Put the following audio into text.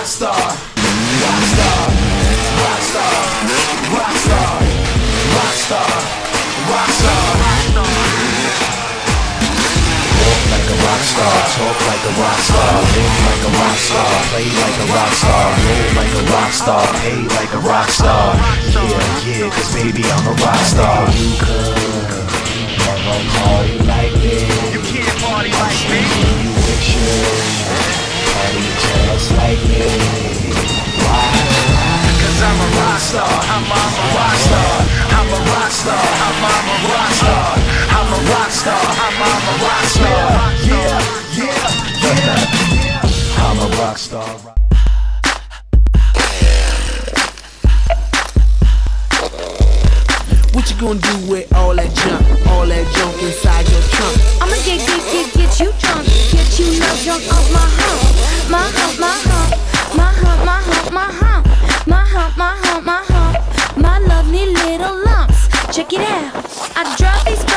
Rockstar, rockstar, rockstar, rockstar, rockstar, rockstar. Walk like a rockstar, talk like a rockstar, live like a rockstar, play like a rockstar, roll like a rockstar, pay like a rockstar. Yeah, yeah, cause baby I'm a rockstar. You could never party like me. You can't party like me. You wish you party just like me. Why? Cause I'm a rockstar, I'm a rockstar, I'm a rockstar, I'm a rockstar, I'm a rockstar, I'm a rockstar. Yeah, yeah, yeah, I'm a rockstar. What you gonna do with all that junk inside your trunk? I'ma get you drunk, get you love drunk off my hump, my hump, my hump, my hump, my hump, my hump, my hump, my hump, my hump, my lovely little lumps. Check it out, I drop these